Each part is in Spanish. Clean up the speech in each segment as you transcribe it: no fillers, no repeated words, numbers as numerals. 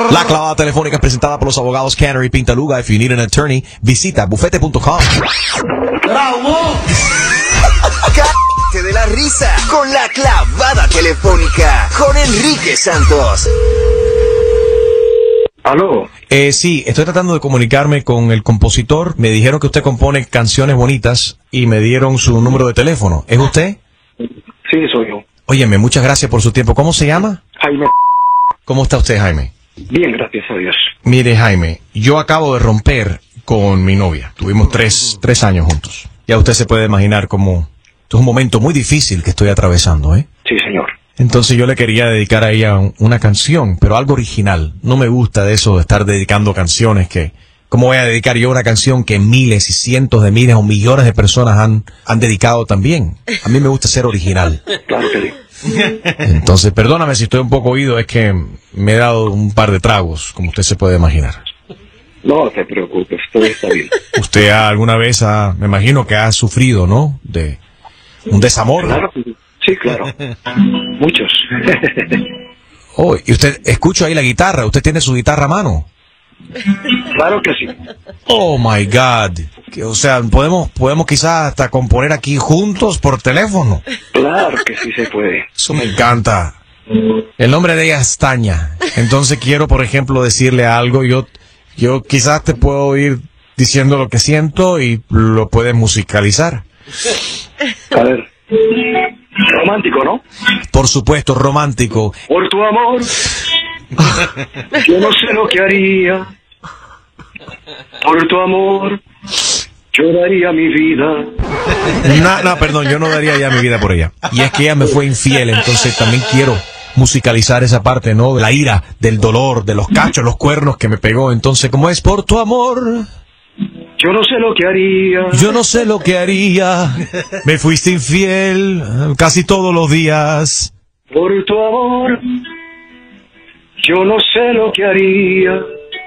La clavada telefónica es presentada por los abogados Canary Pintaluga. If you need an attorney, visita bufete.com. ¡Bravo! Cállate de la risa con la clavada telefónica con Enrique Santos. ¿Aló? Sí, estoy tratando de comunicarme con el compositor. Me dijeron que usted compone canciones bonitas y me dieron su número de teléfono. ¿Es usted? Sí, soy yo. Óyeme, muchas gracias por su tiempo. ¿Cómo se llama? Jaime. ¿Cómo está usted, Jaime? Bien, gracias a Dios. Mire, Jaime, yo acabo de romper con mi novia. Tuvimos tres años juntos. Ya usted se puede imaginar cómo... Esto es un momento muy difícil que estoy atravesando, ¿eh? Sí, señor. Entonces yo le quería dedicar a ella una canción, pero algo original. No me gusta de eso de estar dedicando canciones que... ¿Cómo voy a dedicar yo una canción que miles y cientos de miles o millones de personas han dedicado también? A mí me gusta ser original. Claro que sí. Entonces, perdóname si estoy un poco oído, es que me he dado un par de tragos, como usted se puede imaginar. No te preocupes, todo está bien. Usted alguna vez me imagino que ha sufrido, ¿no? De un desamor. Claro, sí, claro. Muchos. Oh, y usted, escucho ahí la guitarra, ¿usted tiene su guitarra a mano? Claro que sí. Oh my God. O sea, podemos quizás hasta componer aquí juntos por teléfono. Claro que sí se puede. Eso me encanta. El nombre de ella es Tania. Entonces quiero, por ejemplo, decirle algo. Yo quizás te puedo ir diciendo lo que siento y lo puedes musicalizar. A ver. Romántico, ¿no? Por supuesto, romántico. Por tu amor, yo no sé lo que haría. Por tu amor, yo daría mi vida. No, perdón, yo no daría ya mi vida por ella. Y es que ella me fue infiel, entonces también quiero musicalizar esa parte, ¿no? De la ira, del dolor, de los cachos, los cuernos que me pegó. Entonces, ¿cómo es? Por tu amor, yo no sé lo que haría. yo no sé lo que haría. Me fuiste infiel casi todos los días. Por tu amor, yo no sé lo que haría.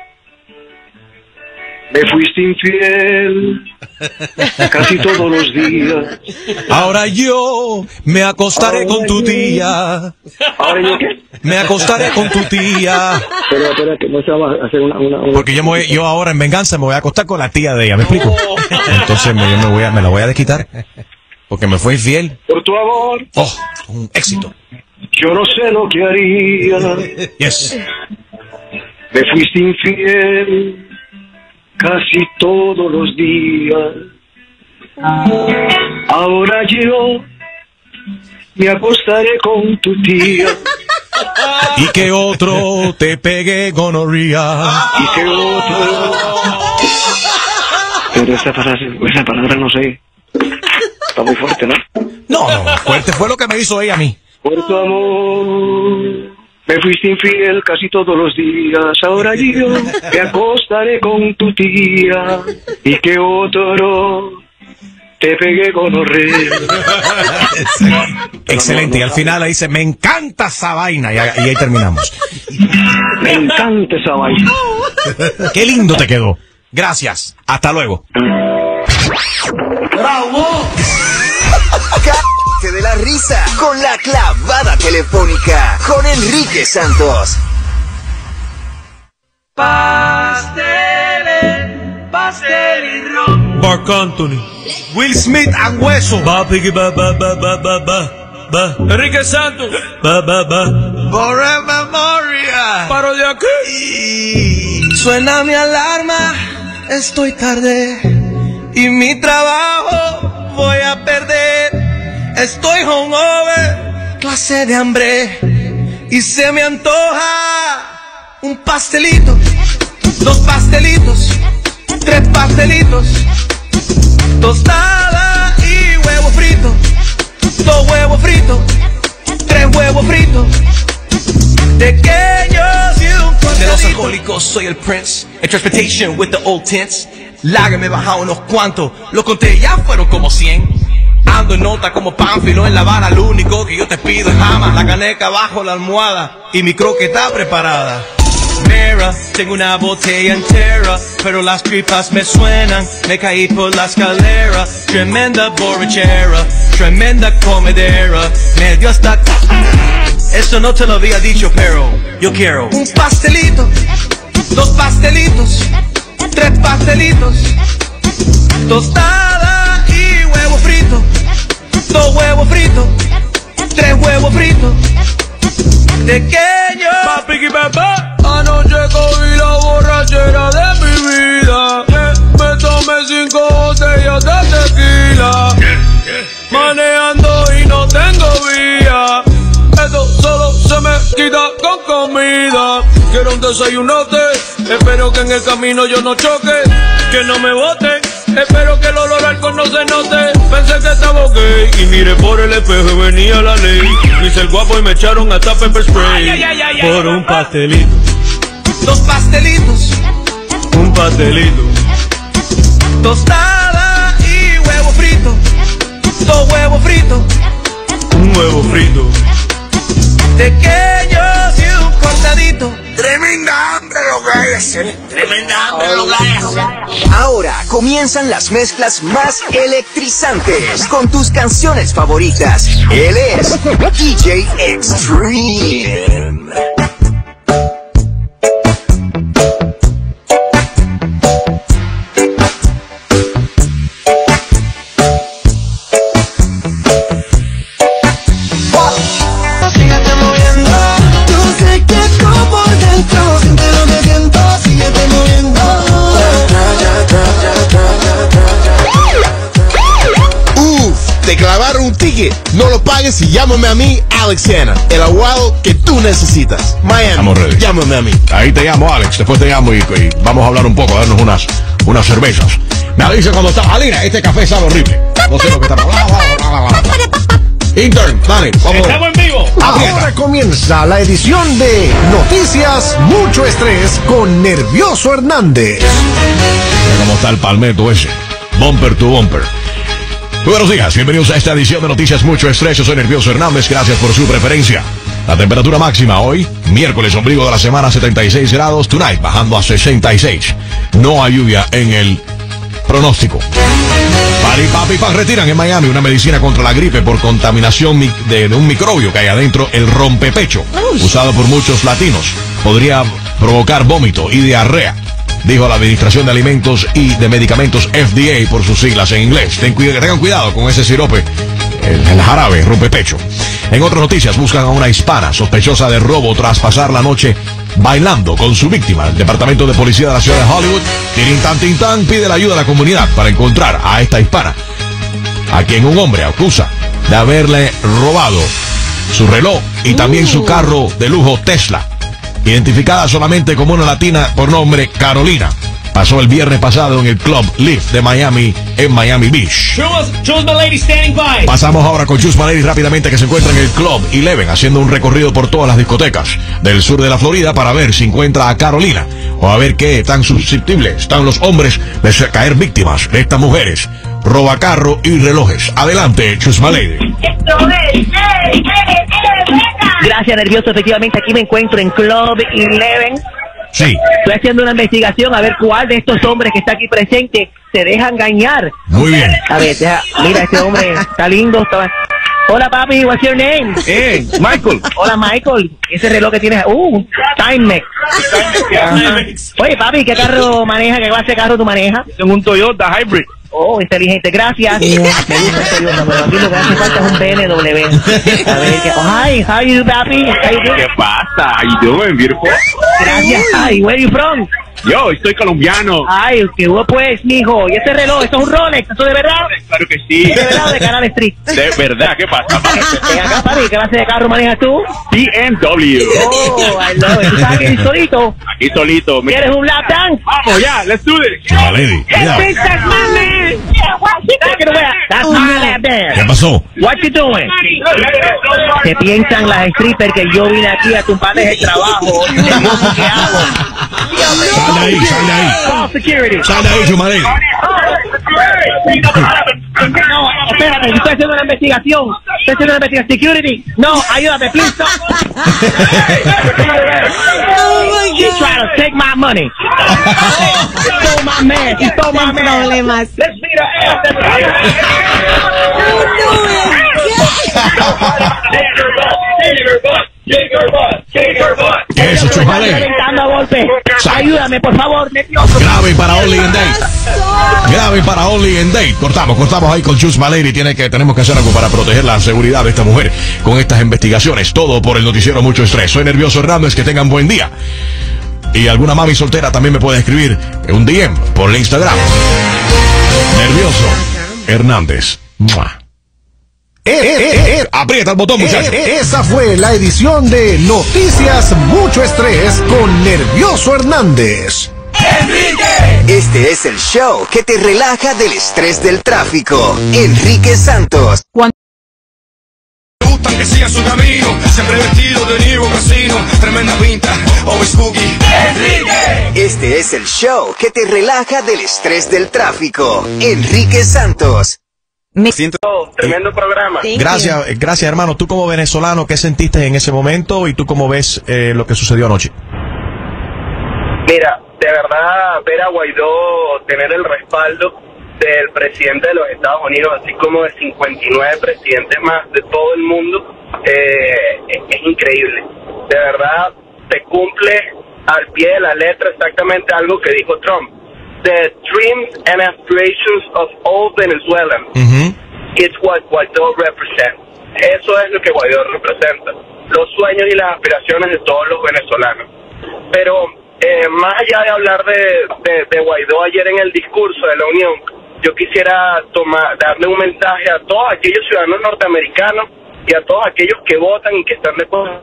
Me fuiste infiel casi todos los días. Ahora yo me acostaré con tu tía. ¿Ahora yo qué? Me acostaré con tu tía. Espera, que no se va a hacer una... Porque yo ahora en venganza me voy a acostar con la tía de ella, ¿me explico? Entonces me la voy a desquitar. Porque me fue infiel. Por tu amor, Oh, un éxito. yo no sé lo que haría. Yes. Me fuiste infiel casi todos los días. Ahora yo me acostaré con tu tía. Y que otro te pegue gonorrea. Y que otro... Pero esa palabra no sé. Está muy fuerte, ¿no? No, fuerte fue lo que me hizo ella a mí. Por tu amor, me fuiste infiel casi todos los días. Ahora yo me acostaré con tu tía. Y que otro te pegué gonorrea. Excelente. Y al final ahí dice, me encanta esa vaina. Y ahí terminamos. Me encanta esa vaina. Qué lindo te quedó. Gracias. Hasta luego. ¡Bravo! Cállate de la risa con la clavada telefónica con Enrique Santos. Pastel y ron. Marc Anthony. Will Smith and Hueso. Enrique Santos. Forever Memoria. Paro de aquí. Suena mi alarma, estoy tarde y mi trabajo voy a perder. Estoy hungover, clase de hambre y se me antoja un pastelito, 2 pastelitos, 3 pastelitos, tostada y huevo frito, 2 huevos fritos, 3 huevos fritos, pequeños y un De los pastelito. alcohólicos soy el Prince. En transportation with the old tents. Lager me he bajado unos cuantos. Lo conté, ya fueron como 100. Ando en nota como Pánfilo en La Habana. Lo único que yo te pido es jamás la caneca bajo la almohada. Y mi croqueta preparada. Mira, tengo una botella entera, pero las tripas me suenan. Me caí por la escalera. Tremenda borrachera, tremenda comedera. Me dio hasta... Eso no te lo había dicho, pero yo quiero un pastelito, 2 pastelitos, 3 pastelitos, tostada y huevo frito, 2 huevos fritos, 3 huevos fritos, pequeño. Papi y papá, anoche cogí la borrachera de mi vida. Me tomé 5 botellas de tequila. Manejando y no tengo vía. Esto solo se me quita con comida. Quiero un desayunote. Espero que en el camino yo no choque. Que no me boten. Espero que el olor al alcohol no se note. Pensé que estaba ok y miré por el espejo y venía la ley. Hice el guapo y me echaron hasta pepper spray. Por un pastelito, 2 pastelitos, un pastelito. tostada y huevo frito, 2 huevos fritos, Un huevo frito. pequeños y un cortadito. Tremenda hambre lo que es, tremenda hambre lo que es. Ahora comienzan las mezclas más electrizantes con tus canciones favoritas. Él es DJ Extreme. Síguete moviendo. Yo sé que tú por dentro sientes lo que siento. Síguete moviendo. Te clavaron un ticket. No lo pagues y llámame a mí, Alexana, el abogado que tú necesitas. Miami, Estamos ready. llámame a mí. Ahí te llamo, Alex. Después te llamo y vamos a hablar un poco, a darnos unas cervezas. Me avisa cuando está. Alina, este café sabe horrible. No sé lo que está. Intern, dale, vamos. Estamos en vivo. Ahora comienza la edición de Noticias Mucho Estrés con Nervioso Hernández. Mira cómo está el palmeto ese. Bumper to bumper. Muy buenos días, bienvenidos a esta edición de Noticias Mucho Estrés. Yo soy Nervioso Hernández, gracias por su preferencia. La temperatura máxima hoy, miércoles ombligo de la semana, 76 grados. Tonight, bajando a 66. No hay lluvia en el pronóstico. Pari, papi, pa, retiran en Miami una medicina contra la gripe por contaminación de un microbio que hay adentro, el rompepecho, usado por muchos latinos. Podría provocar vómito y diarrea, dijo la Administración de Alimentos y de Medicamentos FDA por sus siglas en inglés. Tengan cuidado con ese sirope, el jarabe, rompepecho. En otras noticias, buscan a una hispana sospechosa de robo tras pasar la noche bailando con su víctima. El Departamento de Policía de la ciudad de Hollywood, Tirintan, pide la ayuda de la comunidad para encontrar a esta hispana, a quien un hombre acusa de haberle robado su reloj y también su carro de lujo Tesla, identificada solamente como una latina por nombre Carolina. Pasó el viernes pasado en el Club Live de Miami, en Miami Beach. Choose my lady standing by. Pasamos ahora con Choose My Lady rápidamente, que se encuentra en el Club 11, haciendo un recorrido por todas las discotecas del sur de la Florida para ver si encuentra a Carolina o a ver qué tan susceptibles están los hombres de caer víctimas de estas mujeres. Robacarro y relojes. Adelante, Choose My Lady. Gracias, Nervioso. Efectivamente, aquí me encuentro en Club 11. Sí. Estoy haciendo una investigación a ver cuál de estos hombres que está aquí presente se deja engañar. Muy bien. A ver, mira, este hombre está lindo. Hola, papi, what's your name? Michael. Hola, Michael. Ese reloj que tienes, Timex. Ajá. Oye, papi, ¿qué carro maneja? ¿Qué clase de carro tú manejas? Tengo un Toyota Hybrid. Oh, inteligente, gracias. Me gusta el Toyota, pero aquí lo que hace falta es un BMW. A ver, hi, how you, papi? How you doing? ¿Qué pasa? How you doing, beautiful? Gracias. Hi, where you from? Yo, estoy colombiano. Ay, qué hubo pues, mijo. ¿Y ese reloj? ¿Esto es un Rolex? ¿Eso de verdad? Claro que sí. ¿De verdad o de Canal Street? De verdad, ¿qué pasa? Ven acá, papi, ¿qué clase de carro manejas tú? BMW. Oh, I love it. ¿Tú estás aquí solito? Aquí solito. ¿Quieres un lap dance? Vamos ya, let's do this. Choose My Lady. Cuidado. That's my man. That's my lap dance. ¿Qué pasó? What you doing? ¿Qué piensan las strippers que yo vine aquí a tumbarles el trabajo? ¿Qué hago? Sal de ahí, sal de ahí. Call security. Sal de ahí, Choose My Lady. No, espérate, estoy haciendo una investigación. Estoy haciendo una investigación. Security. No, ayúdame, please. Stop. You try to take my money. You stole my man. You stole my man. Let's beat her ass. Eso, Chusmaleri. Reventando a golpe. Ayúdame, por favor, nervioso. Grave para Only and Date. Grave para Only and Date. Cortamos ahí con Chusmaleri. Tenemos que hacer algo para proteger la seguridad de esta mujer con estas investigaciones. Todo por el noticiero Mucho Estrés. Soy Nervioso Hernández. Que tengan buen día. Y alguna mami soltera también me puede escribir un DM por el Instagram. Nervioso Hernández. ¡Mua! Aprieta el botón, muchachos. Esa fue la edición de Noticias Mucho Estrés con Nervioso Hernández. Este es el show que te relaja del estrés del tráfico. Enrique Santos. Que siga su camino, siempre vestido de New Casino, tremenda pinta, always spooky. Enrique. Este es el show que te relaja del estrés del tráfico. Enrique Santos. Tremendo programa. Gracias, hermano. Tú como venezolano, ¿qué sentiste en ese momento y tú cómo ves lo que sucedió anoche? Mira, de verdad, ver a Guaidó tener el respaldo del presidente de los Estados Unidos, así como de 59 presidentes más de todo el mundo, es increíble. De verdad, se cumple al pie de la letra exactamente algo que dijo Trump. The dreams and aspirations of all Venezuelans. It's what Guaidó represents. Eso es lo que Guaidó representa. Los sueños y las aspiraciones de todos los venezolanos. Pero más allá de hablar de Guaidó ayer en el discurso de la Unión, yo quisiera darle un mensaje a todos aquellos ciudadanos norteamericanos y a todos aquellos que votan y que están de acuerdo.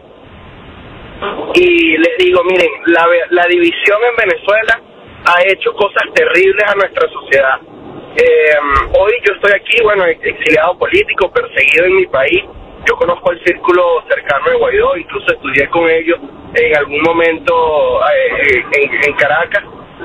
Y les digo, miren, la división en Venezuela ha hecho cosas terribles a nuestra sociedad. Hoy yo estoy aquí, bueno, exiliado político, perseguido en mi país. Yo conozco el círculo cercano de Guaidó, incluso estudié con ellos en algún momento en Caracas.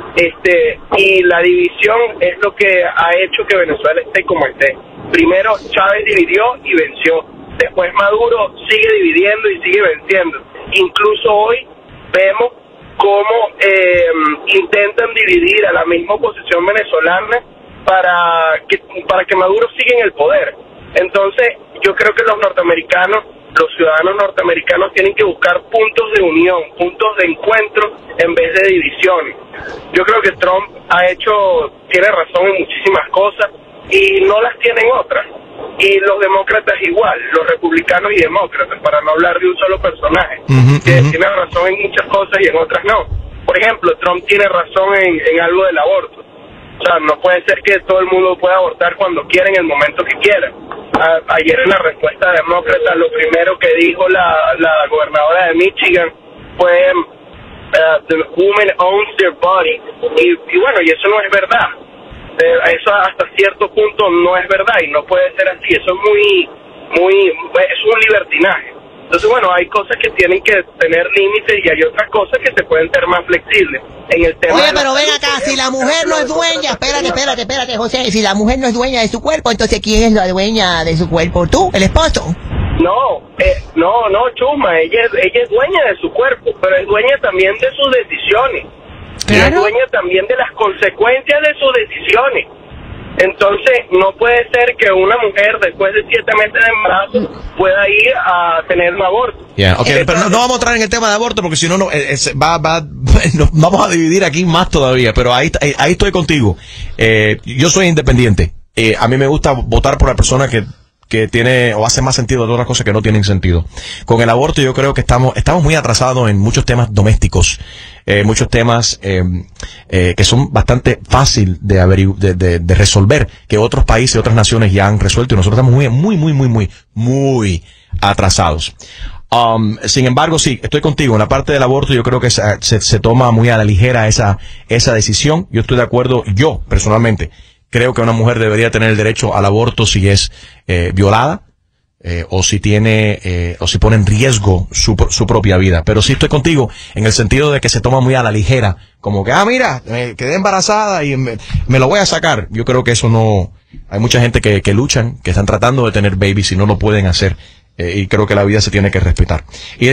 Y la división es lo que ha hecho que Venezuela esté como esté. Primero Chávez dividió y venció. Después Maduro sigue dividiendo y sigue venciendo. Incluso hoy vemos cómo intentan dividir a la misma oposición venezolana para que Maduro siga en el poder. Entonces, yo creo que los ciudadanos norteamericanos tienen que buscar puntos de unión, puntos de encuentro en vez de divisiones. Yo creo que Trump tiene razón en muchísimas cosas y no las tienen otras. Y los demócratas igual, los republicanos y demócratas, para no hablar de un solo personaje, que tiene razón en muchas cosas y en otras no. Por ejemplo, Trump tiene razón en algo del aborto. O sea, no puede ser que todo el mundo pueda abortar cuando quiera, en el momento que quiera. Ayer en la respuesta demócrata, lo primero que dijo la gobernadora de Michigan fue the woman owns their body. Y bueno, y eso no es verdad. Eso hasta cierto punto no es verdad y no puede ser así. Eso es es un libertinaje. Entonces, bueno, hay cosas que tienen que tener límites y hay otras cosas que se pueden ser más flexibles. En el tema. Oye, pero ven acá, si la mujer no es dueña, espérate, José, si la mujer no es dueña de su cuerpo, entonces ¿quién es la dueña de su cuerpo? ¿Tú, el esposo? No, Chuma, ella es dueña de su cuerpo, pero es dueña también de sus decisiones. Claro. Es dueña también de las consecuencias de sus decisiones. Entonces, no puede ser que una mujer después de 7 meses de embarazo pueda ir a tener un aborto. Pero no vamos a entrar en el tema de aborto porque si no, nos vamos a dividir aquí más todavía. Pero ahí estoy contigo. Yo soy independiente. A mí me gusta votar por la persona que tiene o hace más sentido de otras cosas que no tienen sentido. Con el aborto yo creo que estamos muy atrasados en muchos temas domésticos, muchos temas que son bastante fácil de resolver, que otros países, otras naciones ya han resuelto y nosotros estamos muy atrasados. Sin embargo, sí, estoy contigo. En la parte del aborto yo creo que se toma muy a la ligera esa decisión. Yo estoy de acuerdo, yo personalmente creo que una mujer debería tener el derecho al aborto si es violada o si pone en riesgo su propia vida. Pero sí estoy contigo en el sentido de que se toma muy a la ligera, como que mira, quedé embarazada y me lo voy a sacar. Yo creo que eso no. Hay mucha gente que luchan, que están tratando de tener babies y no lo pueden hacer. Y creo que la vida se tiene que respetar.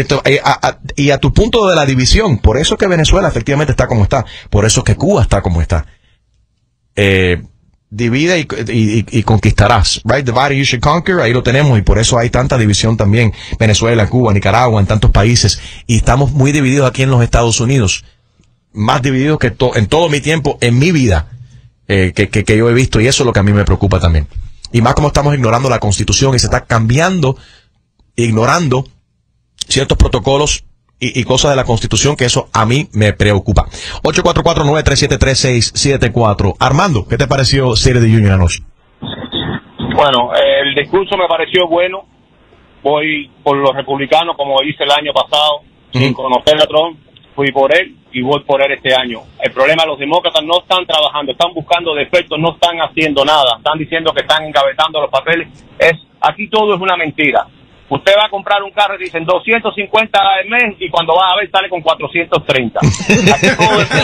Y a tu punto de la división, por eso que Venezuela efectivamente está como está, por eso que Cuba está como está. divide y conquistarás, right? Divide you should conquer, ahí lo tenemos, y por eso hay tanta división también, Venezuela, Cuba, Nicaragua, en tantos países, y estamos muy divididos aquí en los Estados Unidos, más divididos que en todo mi tiempo, en mi vida, que yo he visto, y eso es lo que a mí me preocupa también. Y más como estamos ignorando la Constitución y se está cambiando, ignorando ciertos protocolos y cosas de la Constitución, que eso a mí me preocupa. 844-937-3674. Armando, ¿qué te pareció State of the Union anoche? Bueno, el discurso me pareció bueno. Voy por los republicanos, como hice el año pasado, sin conocer a Trump. Fui por él y voy por él este año. El problema, los demócratas no están trabajando, están buscando defectos, no están haciendo nada. Están diciendo que están encabezando los papeles. Aquí todo es una mentira. Usted va a comprar un carro y dicen 250 al mes y cuando va a ver sale con 430. Aquí todo es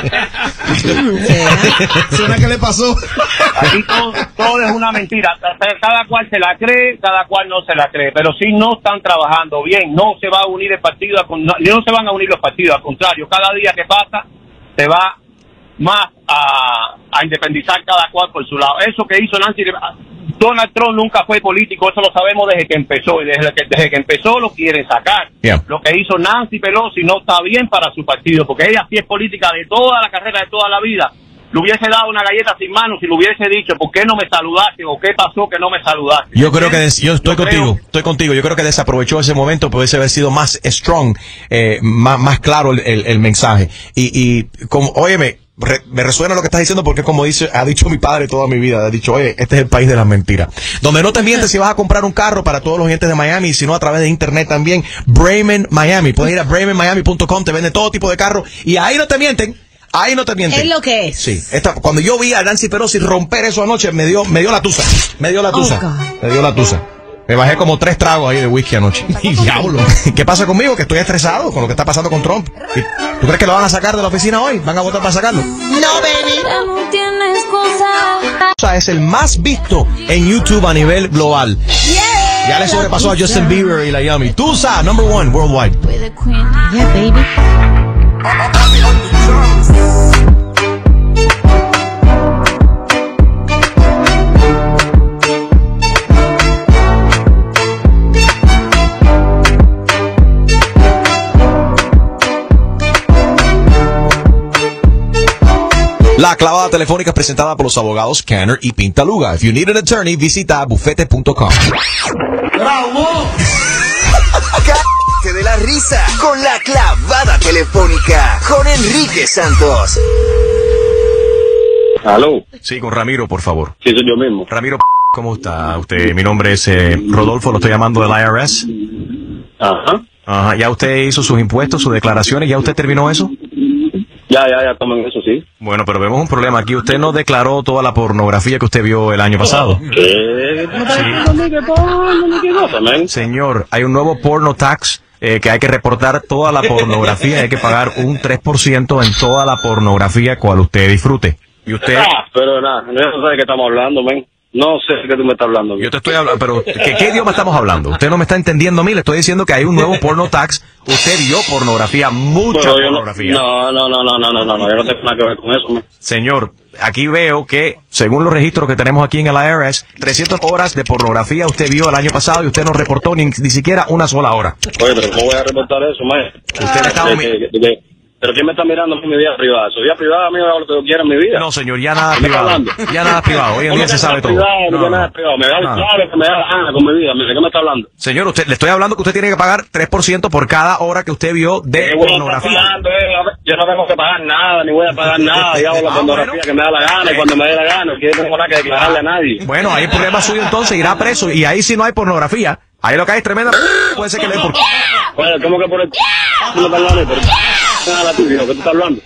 ¿Será que le pasó? Aquí todo es una mentira. Cada cual se la cree, cada cual no se la cree. Pero si no están trabajando bien, no se va a unir el partido, no se van a unir los partidos. Al contrario, cada día que pasa se va más a independizar cada cual por su lado. Eso que hizo Donald Trump nunca fue político, eso lo sabemos desde que empezó, y desde que empezó lo quieren sacar. Yeah. Lo que hizo Nancy Pelosi no está bien para su partido, porque ella sí es política de toda la carrera, de toda la vida. Le hubiese dado una galleta sin manos si le hubiese dicho, ¿por qué no me saludaste? ¿O qué pasó que no me saludaste? Yo creo que yo estoy contigo. Yo creo que desaprovechó ese momento, pudiese haber sido más strong, más claro el mensaje. Y como, óyeme, me resuena lo que estás diciendo, porque como ha dicho mi padre toda mi vida, ha dicho, oye, este es el país de las mentiras. Donde no te mientes si vas a comprar un carro, para todos los oyentes de Miami, sino a través de internet también, Brayman Miami. Puedes ir a BraymanMiami.com, te vende todo tipo de carros, y ahí no te mienten. Ahí no te mienten. Es lo que es. Sí. Cuando yo vi a Nancy Pelosi romper eso anoche, me dio la tusa. Me dio la tusa. Me bajé como 3 tragos ahí de whisky anoche. Y diablo. ¿Qué pasa conmigo? Que estoy estresado con lo que está pasando con Trump. ¿Tú crees que lo van a sacar de la oficina hoy? ¿Van a votar para sacarlo? No, baby. No tienes cosa. Es el más visto en YouTube a nivel global. Ya le sobrepasó a Justin Bieber y la Yummy. Tusa, number 1 worldwide. Yeah, baby. La clavada telefónica es presentada por los abogados Canner y Pintaluga. If you need an attorney, visita bufete.com. ¡Bravo! Cállate de la risa con la clavada telefónica con Enrique Santos. ¿Aló? Sí, con Ramiro, por favor. Sí, soy yo mismo. Ramiro, ¿cómo está usted? Mi nombre es Rodolfo, lo estoy llamando del IRS. Ajá. ¿Ya usted hizo sus impuestos, sus declaraciones? ¿Ya usted terminó eso? Ya toman eso, sí. Bueno, pero vemos un problema aquí. Usted no declaró toda la pornografía que usted vio el año pasado. ¿Qué? Sí. Señor, hay un nuevo porno tax que hay que reportar toda la pornografía. Hay que pagar un 3% en toda la pornografía cual usted disfrute. Y usted... pero nada, no sé de qué estamos hablando, men. No sé de qué tú me estás hablando. Yo te estoy hablando, pero ¿qué idioma estamos hablando? Usted no me está entendiendo a mí, le estoy diciendo que hay un nuevo porno tax. Usted vio pornografía, mucha pornografía. No, yo no tengo nada que ver con eso, man. Señor, aquí veo que, según los registros que tenemos aquí en el IRS, 300 horas de pornografía usted vio el año pasado y usted no reportó ni siquiera una sola hora. Oye, pero ¿cómo voy a reportar eso, man? Usted estaba... ¿Pero quién me está mirando en mi vida privada? Su vida privada, amigo, hago lo que yo quiera en mi vida. No, señor, ya nada privado. Ya nada privado. Hoy en día se sabe todo. Nada privado. Me da clave que me da la gana con mi vida. ¿De qué me está hablando? Señor, le estoy hablando que usted tiene que pagar 3% por cada hora que usted vio de pornografía. Yo no tengo que pagar nada, ni voy a pagar nada. Yo hago la pornografía que me da la gana y cuando me dé la gana. Que yo no tengo nada que declararle a nadie. Bueno, ahí el problema suyo entonces, irá preso. Y ahí si no hay pornografía, ahí lo que hay es tremenda... Puede ser que le dé por... Bueno, ¿cómo que por el... No me hablando, pero... Nada, tú, hijo, ¿qué tú estás hablando?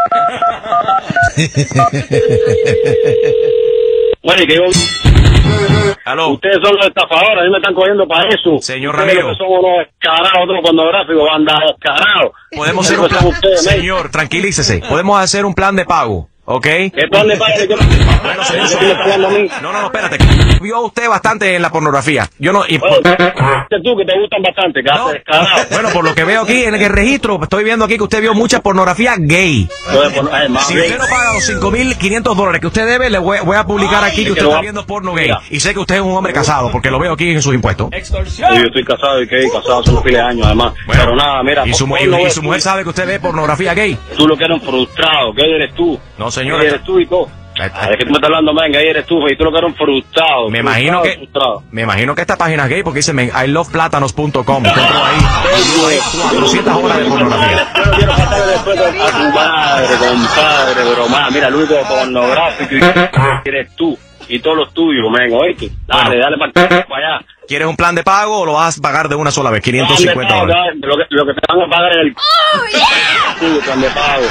Bueno, y que yo... ¿Aló? Ustedes son los estafadores, a mí me están cogiendo para eso. Señor Ramiro. Ustedes son unos descarados, otros pornográficos, bandas descarados. Podemos hacer un plan... Señor, tranquilícese. Podemos hacer un plan de pago. ¿ok? ¿Qué plan de paga? Bueno, señor, no, espérate. Vio usted bastante en la pornografía. Yo no... tú que te gustan bastante, no. Bueno, por lo que veo aquí en el registro, estoy viendo aquí que usted vio mucha pornografía gay. Si usted no paga los $5,500 que usted debe, le voy a publicar aquí que usted está viendo porno gay. Y sé que usted es un hombre casado, porque lo veo aquí en sus impuestos. Yo estoy casado y que casado hace unos piles de años, además. Bueno, pero nada, mira. ¿Y su mujer sabe que usted ve pornografía gay? Tú lo que eres un frustrado, que eres tú. No, señor. Eres tú y todo. Es que tú me estás hablando, venga, ahí eres tú, y tú lo que eres un frustrado. Me imagino que esta página es gay porque dice iloveplatanos.com. Ahí 400 horas de pornografía. Yo no quiero pasarle después a tu madre, compadre, broma. Mira, el único pornográfico eres tú y todos los tuyos, venga, oíste. Dale para allá. ¿Quieres un plan de pago o lo vas a pagar de una sola vez? $550. Lo que te van a pagar es el plan de pago.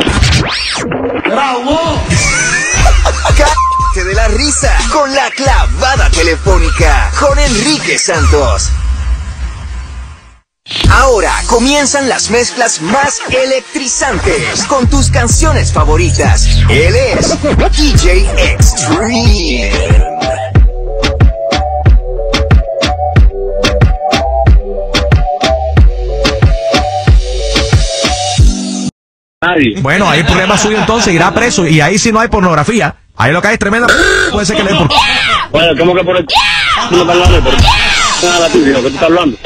¡Bravo! Cállate de la risa con la clavada telefónica con Enrique Santos. Ahora comienzan las mezclas más electrizantes con tus canciones favoritas. Él es DJ Extreme. Bueno, ahí el problema suyo entonces, irá preso y ahí si no hay pornografía. Ahí lo que hay es tremenda puede ser que le den por... Bueno, ¿cómo que por el... No estás hablando por... Nada, tú, ¿qué tú estás hablando?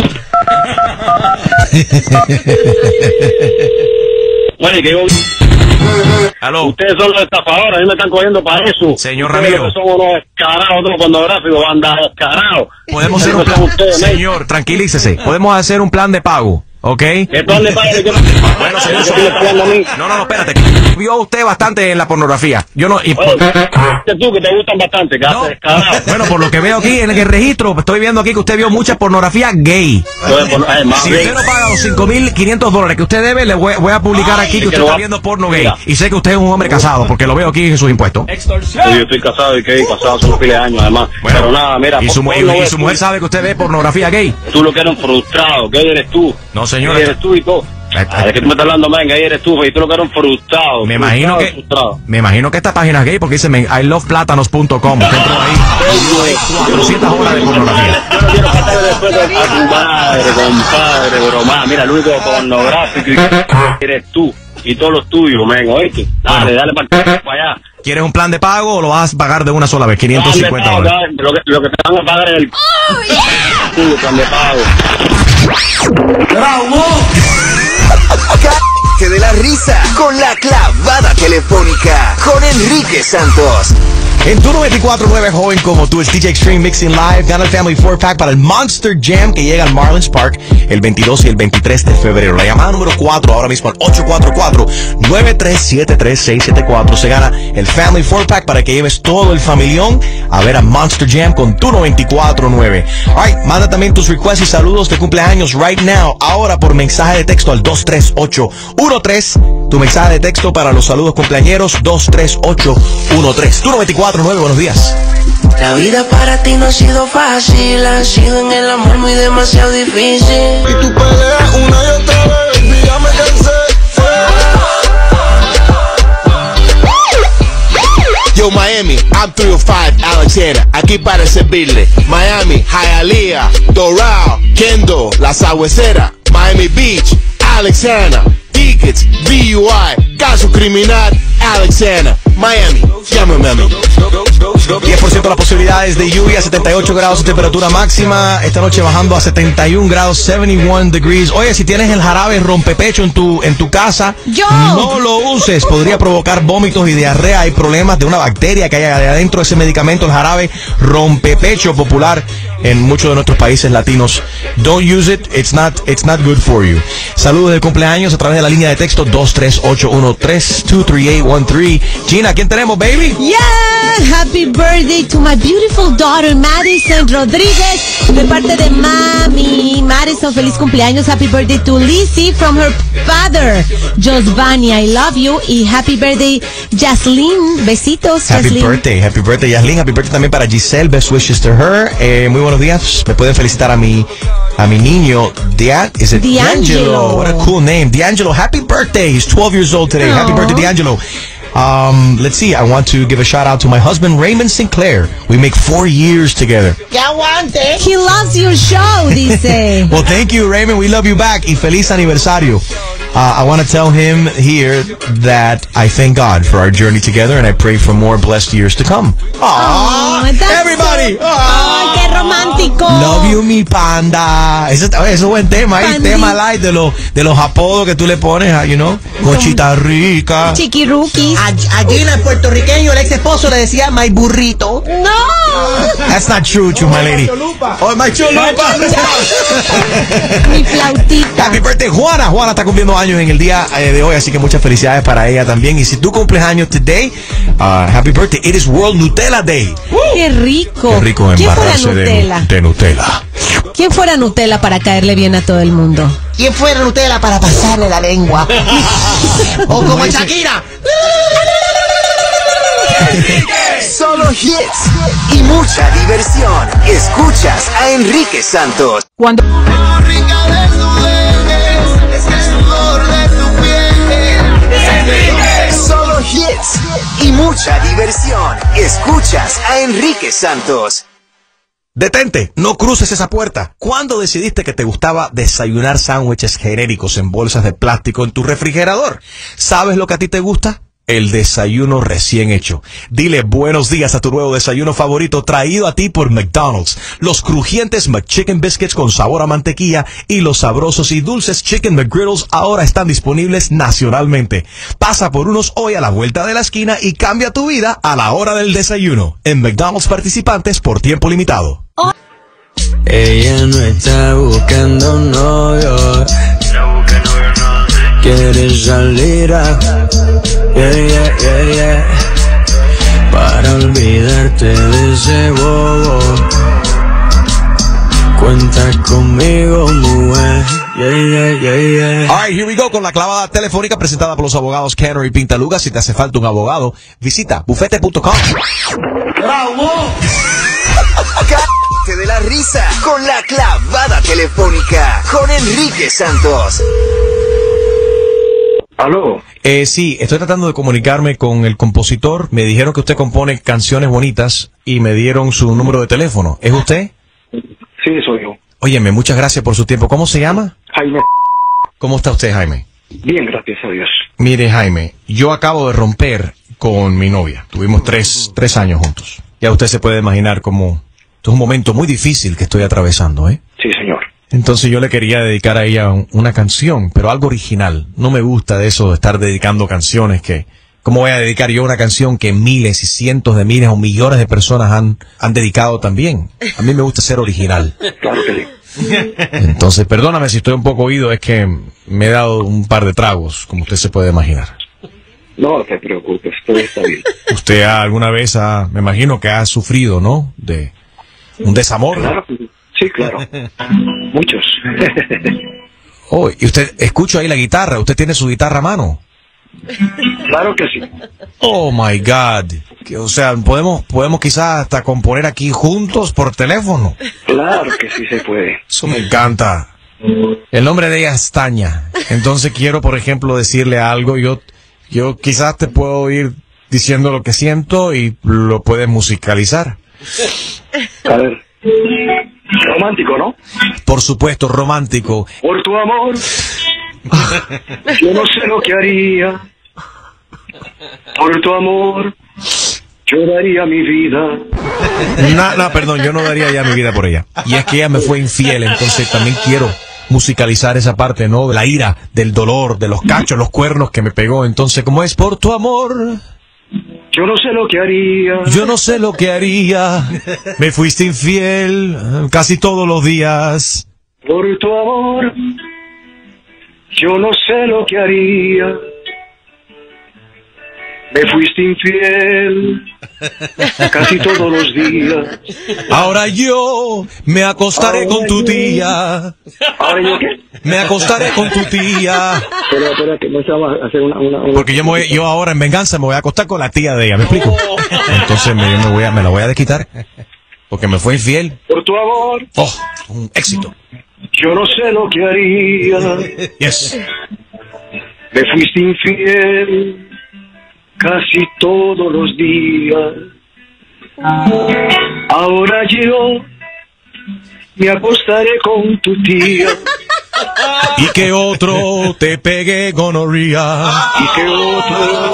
Bueno, y que yo... Aló. Ustedes son los estafadores, a mí me están cogiendo para eso. Señor Ramiro. Ustedes son unos descarados, otros pornográficos, bandas descarados. Podemos hacer un plan... Señor, tranquilícese. Podemos hacer un plan de pago. ¿Ok? ¿Qué plan de pago? Bueno, señor, no, espérate. Vio usted bastante en la pornografía. Yo no... tú que te gustan bastante, no. Bueno, por lo que veo aquí en el registro, estoy viendo aquí que usted vio mucha pornografía gay. Si usted no paga los $5,500 que usted debe, le voy a publicar aquí que usted está viendo porno gay. Y sé que usted es un hombre casado, porque lo veo aquí en sus impuestos. Yo estoy casado y que casado hace unos piles de años, además. Bueno, pero nada, mira. ¿Y su mujer sabe que usted ve pornografía gay? Tú lo que eres un frustrado, que eres tú. No, señor. Eres tú y todo. Es que tú me estás hablando, venga, ahí eres tú, y tú lo que eres un frustrado. Me imagino que esta página es gay porque dice iloveplatanos.com. Ahí 400 horas de pornografía. Yo no quiero pasarle después a tu madre, compadre, broma. Mira, el único pornográfico eres tú y todos los tuyos, venga, oíste. Dale para allá. ¿Quieres un plan de pago o lo vas a pagar de una sola vez? $550. Lo que te van a pagar es el plan de pago. ¡Bravo! Cállate de la risa con la clavada telefónica con Enrique Santos. En tu 94.9, joven como tú, es DJ Extreme Mixing Live. Gana el Family 4-Pack para el Monster Jam que llega al Marlins Park el 22 y el 23 de febrero. La llamada número 4 ahora mismo al 844-9373674. Se gana el Family 4-Pack para que lleves todo el familión a ver a Monster Jam con tu 94.9. Alright, manda también tus requests y saludos de cumpleaños right now. Ahora por mensaje de texto al 23813. Tu mensaje de texto para los saludos cumpleañeros 23813. Tu 94.9, buenos días. La vida para ti no ha sido fácil, ha sido en el amor muy demasiado difícil. Y tú peleas una y otra vez, y ya me cansé. Yo Miami, I'm 305 Alexander, aquí para servirle. Miami, Hialeah, Doral, Kendall, La Sabuesera, Miami Beach, Alexander. Tickets, VUI, caso criminal, Alexander, Miami, llámame a mí. 10% las posibilidades de lluvia, 78 grados de temperatura máxima. Esta noche bajando a 71 grados, 71 degrees. Oye, si tienes el jarabe rompepecho en tu casa, no lo uses. Podría provocar vómitos y diarrea. Hay problemas de una bacteria que hay adentro de ese medicamento, el jarabe rompepecho, popular en muchos de nuestros países latinos. Don't use it. It's not good for you. Saludos de cumpleaños a través de la línea de texto 23813-23813. Gina, ¿quién tenemos, baby? Yeah, happy birthday to my beautiful daughter Madison Rodríguez de parte de mami. Madison, feliz cumpleaños. Happy birthday to Lizzie from her father Josvani, I love you. Y happy birthday Jasleen, besitos. Happy birthday Jasleen. Happy birthday también para Giselle, best wishes to her. Muy buenos días, me pueden felicitar a mi niño D'Angelo. What a cool name, D'Angelo. Happy birthday, he's 12 years old today. Happy birthday, D'Angelo. Let's see. I want to give a shout out to my husband, Raymond Sinclair. We make 4 years together. ¡Que aguante! He loves your show, dice. Well, thank you, Raymond. We love you back. Y feliz aniversario. I want to tell him here that I thank God for our journey together and I pray for more blessed years to come. Oh, everybody! ¡Ay, qué romántico! Love you, mi panda. Eso es buen tema. Ahí, tema light de los apodos que tú le pones, you know. Cochita rica. Chiquirukis. Allí en el puertorriqueño, el ex esposo le decía my burrito. ¡No! That's not true, my lady. Oh, my cholupa. Mi flautita. Happy birthday, Juana. Juana está cumpliendo años en el día de hoy, así que muchas felicidades para ella también. Y si tú cumples años today, happy birthday. It is World Nutella Day. ¡Qué rico! Qué rico ¿Quién fuera embarrarse Nutella? de Nutella. ¿Quién fuera Nutella para caerle bien a todo el mundo? ¿Quién fuera Nutella para pasarle la lengua? O como Shakira. Solo hits y mucha diversión. Escuchas a Enrique Santos. Cuando Solo hits y mucha diversión. Escuchas a Enrique Santos. Detente, no cruces esa puerta. ¿Cuándo decidiste que te gustaba desayunar sándwiches genéricos en bolsas de plástico en tu refrigerador? ¿Sabes lo que a ti te gusta? El desayuno recién hecho. Dile buenos días a tu nuevo desayuno favorito traído a ti por McDonald's. Los crujientes McChicken Biscuits con sabor a mantequilla y los sabrosos y dulces Chicken McGriddles ahora están disponibles nacionalmente. Pasa por unos hoy a la vuelta de la esquina y cambia tu vida a la hora del desayuno. En McDonald's participantes por tiempo limitado. Ella no está buscando novio. Quiere salir a para olvidarte de ese bobo. Cuenta conmigo, mujer. All right, here we go con la clavada telefónica presentada por los abogados Kenner y Pintaluga. Si te hace falta un abogado, visita bufete.com. ¡Bravo! De la risa con la clavada telefónica con Enrique Santos. ¿Aló? Sí, estoy tratando de comunicarme con el compositor. Me dijeron que usted compone canciones bonitas y me dieron su número de teléfono. ¿Es usted? Sí, soy yo. Óyeme, muchas gracias por su tiempo. ¿Cómo se llama? Jaime. ¿Cómo está usted, Jaime? Bien, gracias a Dios. Mire, Jaime, yo acabo de romper con mi novia. Tuvimos tres años juntos. Ya usted se puede imaginar cómo... Esto es un momento muy difícil que estoy atravesando, ¿eh? Sí, señor. Entonces yo le quería dedicar a ella una canción, pero algo original. No me gusta de eso de estar dedicando canciones que... ¿Cómo voy a dedicar yo una canción que miles y cientos de miles o millones de personas han dedicado también? A mí me gusta ser original. Claro que sí. Entonces, perdóname si estoy un poco oído, es que me he dado un par de tragos, como usted se puede imaginar. No te preocupes, todo está bien. Usted alguna vez me imagino que ha sufrido, ¿no? De un desamor. Claro, sí, claro. Muchos. Oh, y usted, escucho ahí la guitarra, ¿usted tiene su guitarra a mano? Claro que sí. Oh my God. O sea, podemos quizás hasta componer aquí juntos por teléfono. Claro que sí se puede. Eso me encanta. El nombre de ella es Tania. Entonces quiero, por ejemplo, decirle algo. Yo quizás te puedo ir diciendo lo que siento y lo puedes musicalizar. A ver. Romántico, ¿no? Por supuesto, romántico. Por tu amor, yo no sé lo que haría. Por tu amor, yo daría mi vida. No, perdón, yo no daría ya mi vida por ella. Y es que ella me fue infiel, entonces también quiero musicalizar esa parte, ¿no? De la ira, del dolor, de los cachos, los cuernos que me pegó. Entonces, ¿cómo es? Por tu amor, yo no sé lo que haría. yo no sé lo que haría. Me fuiste infiel casi todos los días. Por tu amor, yo no sé lo que haría. Me fuiste infiel casi todos los días. Ahora yo me acostaré con tu tía. ¿Ahora yo qué? Me acostaré con tu tía. Espera, que no se va a hacer una... Porque yo ahora en venganza me voy a acostar con la tía de ella, ¿me explico? Entonces me la voy a desquitar. Porque me fue infiel. Por tu amor, Oh, un éxito. yo no sé lo que haría. Yes. Me fuiste infiel casi todos los días. Ahora yo me acostaré con tu tía. Y que otro te pegue gonorrea. Y que otro.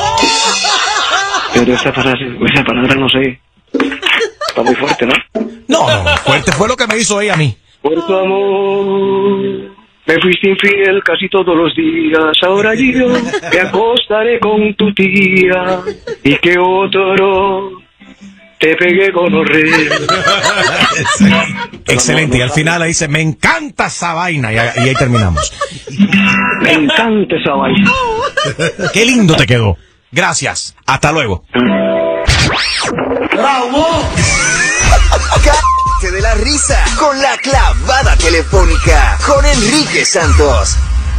Pero esa palabra no sé. Está muy fuerte, ¿no? No, fuerte fue lo que me hizo ella a mí. Por tu amor me fuiste infiel casi todos los días. Ahora yo me acostaré con tu tía. Y que otro te pegué con horror. Excelente. Y al final ahí dice, me encanta esa vaina. Y ahí terminamos. Me encanta esa vaina. Qué lindo te quedó. Gracias. Hasta luego. ¡Bravo! Cállate de la risa con la clavada telefónica con Enrique Santos.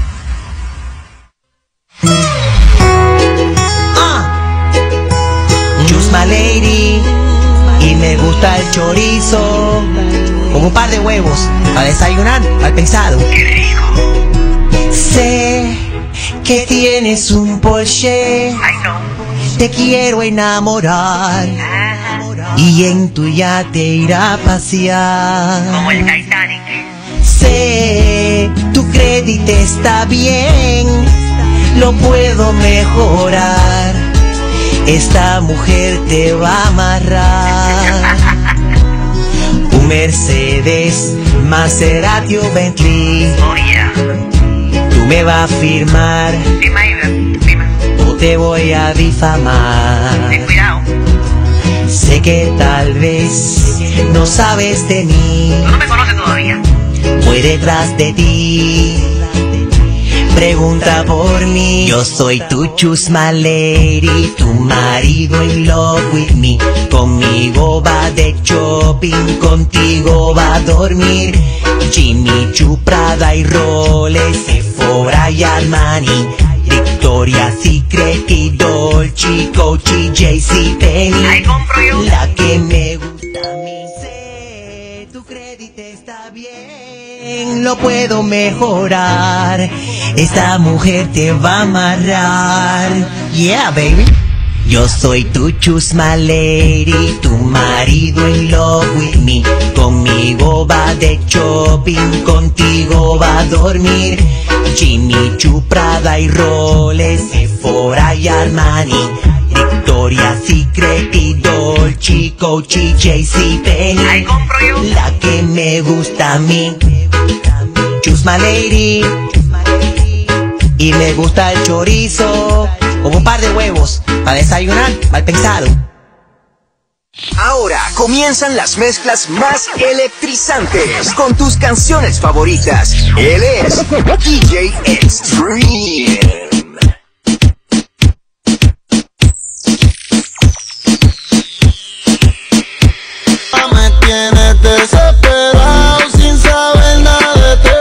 Just my lady. Y me gusta el chorizo con un par de huevos para desayunar al pensado. ¡Qué rico! Sé que tienes un Porsche. Ay, no. Te quiero enamorar y en tu yate ir a pasear. Como el Titanic. Sé tu crédito está bien, lo puedo mejorar. Esta mujer te va a amarrar. Un Mercedes, Maserati o Bentley. Oh, yeah. Tú me vas a firmar. O te voy a difamar. Ten cuidado. Sé que tal vez no sabes de mí. Tú no me conoces todavía. Voy detrás de ti. Pregunta por mí. Yo soy tu chusma lady, tu marido in love with me. Conmigo va de shopping, contigo va a dormir. Jimmy Choo, Prada y Rolex, Sephora y Armani, Victoria's Secret y Dolce, Coachy, JCPenney. La que me gusta a mí. Sé tu crédito está bien, lo puedo mejorar. Esta mujer te va a amarrar. Yeah, baby. Yo soy tu chusma lady, tu marido in love with me. Conmigo va de shopping, contigo va a dormir. Jimmy Choo, Prada y Rolex, Sephora y Armani, Victoria's Secret y Dolce, Coachy, JCPenney. La que me gusta a mí. Chusma lady. Y me gusta el chorizo con un par de huevos para desayunar mal pensado. Ahora comienzan las mezclas más electrizantes con tus canciones favoritas. Él es DJ Extreme. Me tienes desesperado sin saber nada de ti.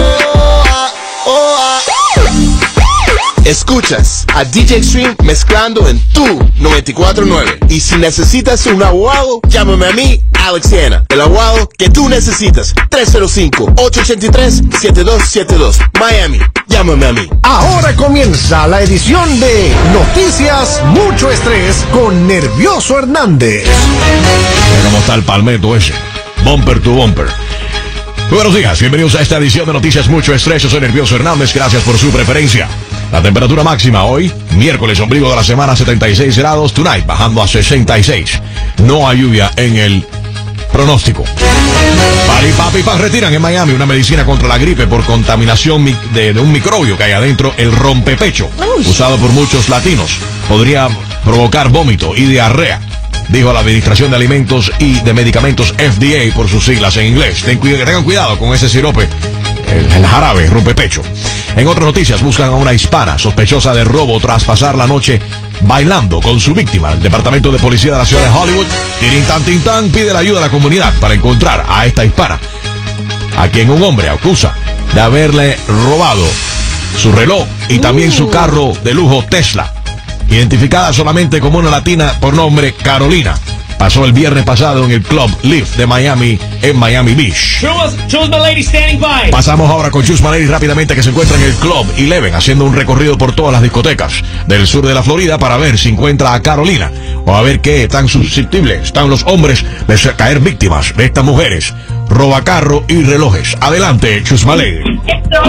Escuchas a DJ Extreme mezclando en tu 94.9. Y si necesitas un abogado, llámame a mí, Alex Hanna. El abogado que tú necesitas. 305-883-7272. Miami, llámame a mí. Ahora comienza la edición de Noticias Mucho Estrés con Nervioso Hernández. ¿Cómo está el palmeto ese? Bumper to bumper. Buenos días, bienvenidos a esta edición de Noticias Mucho Estrés. Yo soy Nervioso Hernández, gracias por su preferencia. La temperatura máxima hoy, miércoles ombligo de la semana, 76 grados. Tonight, bajando a 66. No hay lluvia en el pronóstico. Pari Papi Pan retiran en Miami una medicina contra la gripe por contaminación de un microbio que hay adentro, el rompepecho, usado por muchos latinos. Podría provocar vómito y diarrea, dijo la Administración de Alimentos y de Medicamentos FDA por sus siglas en inglés. Tengan cuidado con ese sirope, el jarabe rompepecho. En otras noticias, buscan a una hispana sospechosa de robo tras pasar la noche bailando con su víctima. El Departamento de Policía de la ciudad de Hollywood, Tirintan pide la ayuda de la comunidad para encontrar a esta hispana, a quien un hombre acusa de haberle robado su reloj y también su carro de lujo Tesla, identificada solamente como una latina por nombre Carolina. pasó el viernes pasado en el Club Live de Miami, en Miami Beach. Choose my lady standing by. Pasamos ahora con Choose My Lady rápidamente, que se encuentra en el Club 11, haciendo un recorrido por todas las discotecas del sur de la Florida para ver si encuentra a Carolina, o a ver qué tan susceptibles están los hombres de caer víctimas de estas mujeres. Robacarro y relojes. Adelante, Choose My Lady.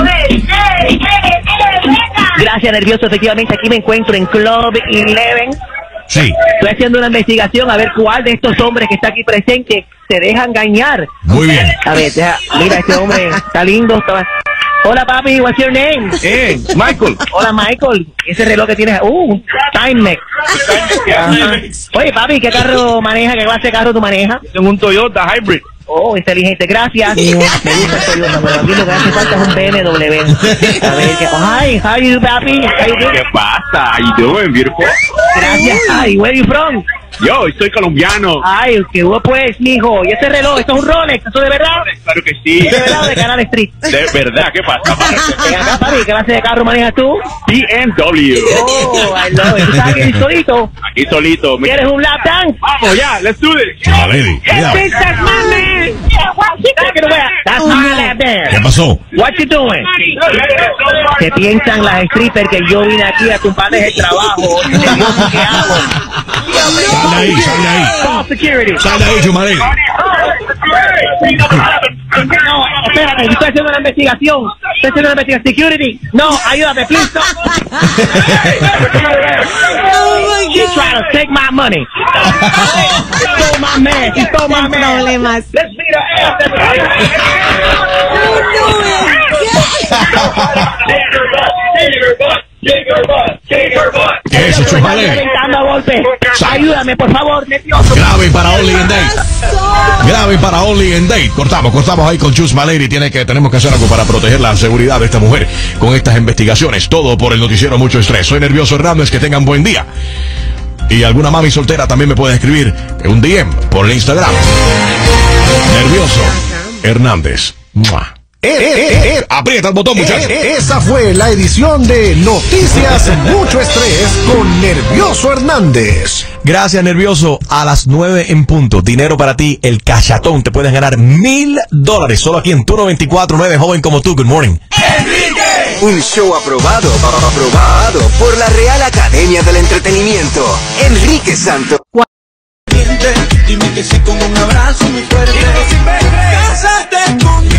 Gracias, nervioso. Efectivamente, aquí me encuentro en Club 11. Sí. Estoy haciendo una investigación a ver cuál de estos hombres que está aquí presente se deja engañar. Muy bien. A ver, mira, este hombre está lindo. Hola, papi, what's your name? Michael. Hola, Michael. Ese reloj que tienes, Timex. Oye, papi, ¿qué carro maneja? ¿Qué clase de carro tú manejas? Tengo un Toyota Hybrid. Oh, inteligente, gracias. Me gusta el Toyota, pero aquí lo que hace falta es un BMW. A ver, hi, how you, papi? How you doing? ¿Qué pasa? How you doing, beautiful? Gracias. Hi, where you from? Yo, soy colombiano. Ay, qué hubo pues, mijo. ¿Y ese reloj? ¿Esto es un Rolex? ¿Eso de verdad? Claro que sí. ¿De verdad o de Canal Street? De verdad, ¿qué pasa? Ven acá, papi, ¿qué clase de carro manejas tú? BMW. Oh, I love it. ¿Tú estás aquí solito? Aquí solito. ¿Quieres un lap dance? Vamos, ya, let's do this. Choose My Lady. Cuidado. That's my man. That's my lap dance. ¿Qué pasó? What you doing? ¿Qué piensan las strippers que yo vine aquí a tumbarles el trabajo? ¿Qué hago? Sal de ahí, sal de ahí. Call security. Sal de ahí, Choose My Lady. No, espérate, estoy haciendo una investigación. Estoy haciendo una investigación. Security. No, ayúdame, please. No. She's trying to take my money. She stole my man. She stole my man. Problemas. Let's beat her ass. ¿Qué es eso, Choose My Lady? Reventando a golpes. Ayúdame, por favor, nervioso. Grave para Only in Date. Grave para Only in Date. Cortamos ahí con Choose My Lady. Tenemos que hacer algo para proteger la seguridad de esta mujer con estas investigaciones. Todo por el noticiero Mucho Estrés. Soy Nervioso Hernández. Que tengan buen día. Y alguna mami soltera también me puede escribir un DM por el Instagram. Nervioso Hernández. ¡Mua! Aprieta el botón, muchachos. Esa fue la edición de Noticias Mucho Estrés con Nervioso Hernández. Gracias, Nervioso. A las 9 en punto. Dinero para ti, el cachatón. Te puedes ganar $1,000 solo aquí en Turno 24-9. Joven como tú. Good morning. Un show aprobado por la Real Academia del Entretenimiento. Enrique Santos. Dime que sí con un abrazo muy fuerte. Cásate conmigo.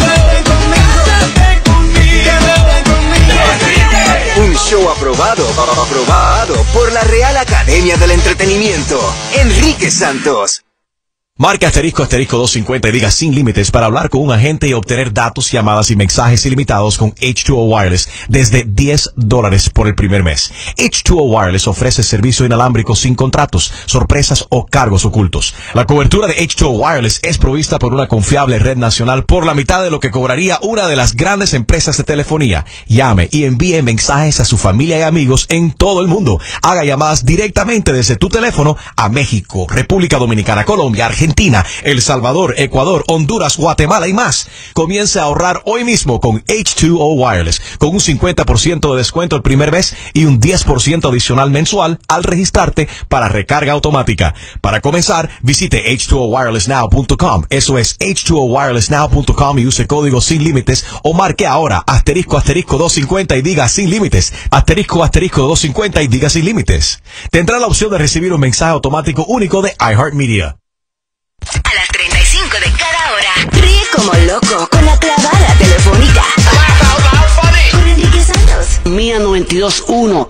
Un show aprobado por la Real Academia del Entretenimiento. Enrique Santos. Marca asterisco 250 y diga sin límites para hablar con un agente y obtener datos, llamadas y mensajes ilimitados con H2O Wireless desde $10 por el primer mes. H2O Wireless ofrece servicio inalámbrico sin contratos, sorpresas o cargos ocultos. La cobertura de H2O Wireless es provista por una confiable red nacional por la mitad de lo que cobraría una de las grandes empresas de telefonía. Llame y envíe mensajes a su familia y amigos en todo el mundo. Haga llamadas directamente desde tu teléfono a México, República Dominicana, Colombia, Argentina, El Salvador, Ecuador, Honduras, Guatemala y más. Comience a ahorrar hoy mismo con H2O Wireless, con un 50% de descuento el primer mes y un 10% adicional mensual al registrarte para recarga automática. Para comenzar, visite h2owirelessnow.com. Eso es h2owirelessnow.com y use código sin límites o marque ahora asterisco 250 y diga sin límites. Asterisco 250 y diga sin límites. Tendrá la opción de recibir un mensaje automático único de iHeartMedia. A las 35 de cada hora, ríe como loco con la clavada telefónica. Con Enrique Santos. Mía 92.1.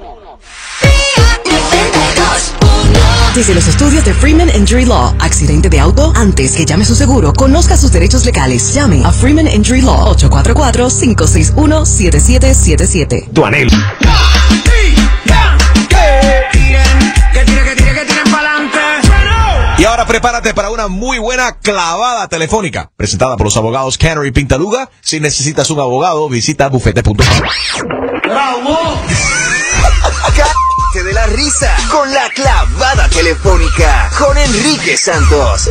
Desde los estudios de Freeman Injury Law. Accidente de auto, antes que llame a su seguro, conozca sus derechos legales. Llame a Freeman Injury Law 844-561-7777. Duanel. Y ahora prepárate para una muy buena clavada telefónica, presentada por los abogados Canary Pintaluga. Si necesitas un abogado, visita bufete.com. ¡Bravo! Cállate de la risa con la clavada telefónica con Enrique Santos.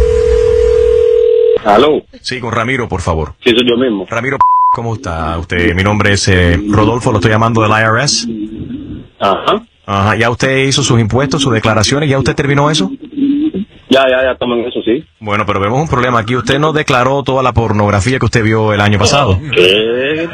¿Aló? Sí, con Ramiro, por favor. Sí, soy yo mismo. Ramiro, ¿cómo está usted? Mi nombre es Rodolfo, lo estoy llamando del IRS. Ajá. Ajá, ¿ya usted hizo sus impuestos, sus declaraciones? ¿Ya usted terminó eso? Ya estamos en eso, sí. Bueno, pero vemos un problema aquí. Usted no declaró toda la pornografía que usted vio el año pasado. ¿Qué?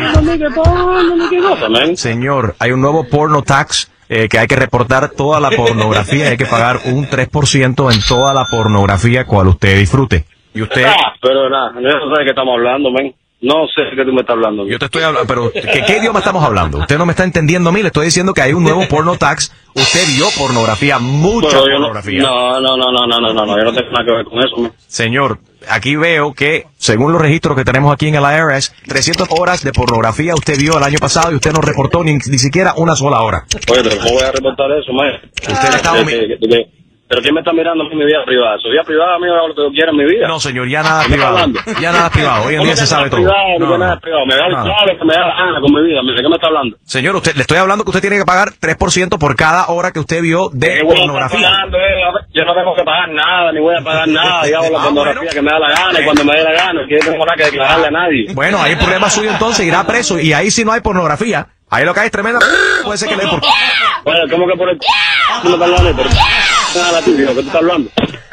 Señor, hay un nuevo porno tax que hay que reportar toda la pornografía y hay que pagar un 3% en toda la pornografía cual usted disfrute. Y usted... pero nada, yo no sé de qué estamos hablando, men. No sé de qué tú me estás hablando. Yo te estoy hablando, pero ¿qué idioma estamos hablando? Usted no me está entendiendo a mí, le estoy diciendo que hay un nuevo porno tax. Usted vio pornografía, mucha pornografía. No, yo no tengo nada que ver con eso, man. Señor, aquí veo que, según los registros que tenemos aquí en el IRS, 300 horas de pornografía usted vio el año pasado y usted no reportó ni siquiera una sola hora. Oye, pero ¿cómo voy a reportar eso, man? Usted está... ¿Pero quién me está mirando a mí mi vida privada? ¿Su vida privada, amigo, lo que yo quiera en mi vida? No, señor, ya nada es privado. Ya nada es privado. Hoy en día se sabe todo. Nada es privado. Me da el clave que me da la gana con mi vida. ¿De qué me está hablando? Señor, le estoy hablando que usted tiene que pagar 3% por cada hora que usted vio de pornografía. Yo no tengo que pagar nada, ni voy a pagar nada. Yo hago la pornografía que me da la gana y cuando me dé la gana. Que yo tengo nada que declararle a nadie. Bueno, ahí el problema suyo entonces, irá preso. Y ahí sí no hay pornografía. Ahí lo que hay es tremenda... Puede ser que le dé por... Bueno, ¿cómo que por el... No me estás hablando, pero... Nada, tío, ¿qué tú estás hablando?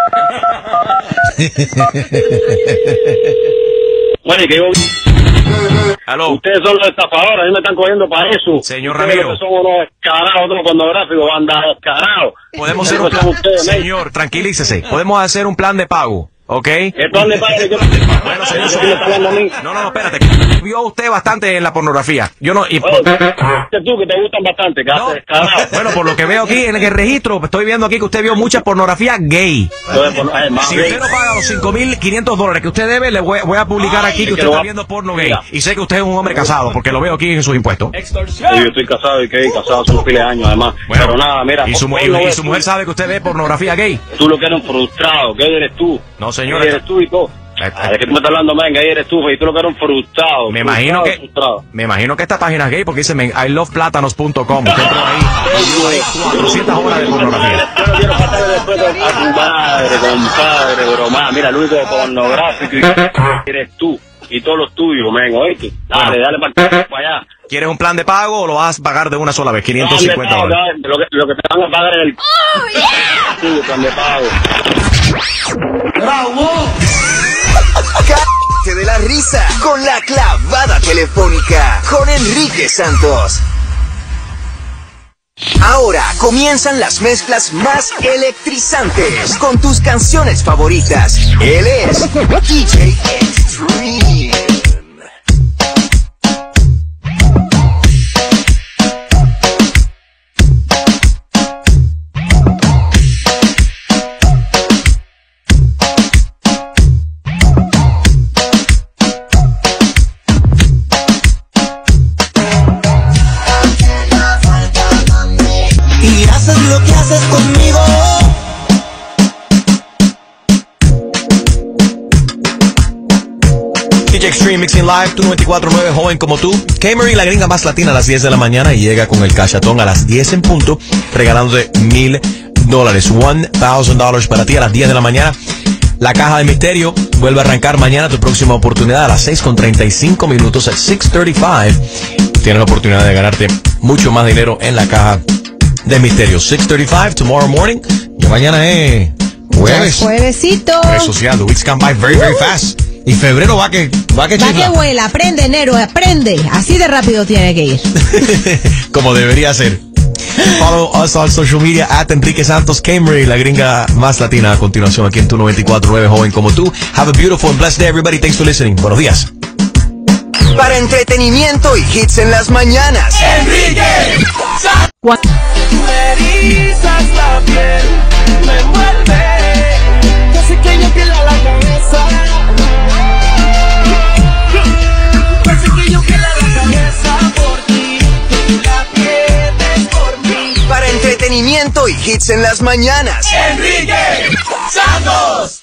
Bueno, y que yo... Aló. Ustedes son los estafadores, a mí me están cogiendo para eso. Señor ustedes Ramiro. Son unos descarados, otros pornográficos, bandas descarados. Podemos hacer un plan... Señor, tranquilícese. Podemos hacer un plan de pago. ¿Ok? ¿Qué plan de pago? Bueno, señor, no, espérate. Vio usted bastante en la pornografía. Yo no... Y tú, que te gustan bastante, que haces descarado. Bueno, por lo que veo aquí en el registro, estoy viendo aquí que usted vio mucha pornografía gay. Si usted no paga los $5,500 que usted debe, le voy a publicar aquí que usted está viendo porno gay. Y sé que usted es un hombre casado, porque lo veo aquí en sus impuestos. Sí, yo estoy casado y que casado hace unos piles de años, además. Bueno, pero nada, mira. ¿Y su mujer sabe que usted ve pornografía gay? Tú lo que eres un frustrado, ¿qué eres tú? No, señor. Eres tú y todo. ¿De qué tú me estás hablando, man? Ahí eres tú, y tú lo que eres un frustrado. Me imagino que esta página es gay porque dice iloveplátanos.com. Usted entró ahí 400 horas de pornografía. Yo no quiero pasarle después a tu madre, compadre, broma. Mira, el único pornográfico eres tú y todos los tuyos, men, oíste. Dale para allá. ¿Quieres un plan de pago o lo vas a pagar de una sola vez? $550. Lo que te van a pagar es el plan de pago. ¡Bravo! Cállate de la risa con la clavada telefónica con Enrique Santos. Ahora comienzan las mezclas más electrizantes con tus canciones favoritas. Él es DJ Extreme. Lo que haces conmigo. DJ Extreme Mixing Live, tu 94.9, joven como tú. K-Marie, la gringa más latina, a las 10 de la mañana y llega con el cachatón a las 10 en punto, regalándote $1,000. $1,000 para ti a las 10 de la mañana. La caja de misterio vuelve a arrancar mañana, tu próxima oportunidad a las 6:35 minutos at 6:35. Tienes la oportunidad de ganarte mucho más dinero en la caja de misterio. 6:35 tomorrow morning. Y mañana es jueves. Juevesito. Social, the weeks come by very, very fast. Y febrero va que vuela, aprende enero, aprende. Así de rápido tiene que ir. Como debería ser. Follow us on social media at Enrique Santos, K-Marie, la gringa más latina. A continuación aquí en tu 94.9, joven como tú. Have a beautiful and blessed day, everybody. Thanks for listening. Buenos días. Para entretenimiento y hits en las mañanas. Enrique Santos. Me erizas la piel, me envuelve, casi que yo pierda la cabeza. Casi que yo pierda la cabeza por ti, tú la pierdes por mí. Para entretenimiento y hits en las mañanas. Enrique Santos.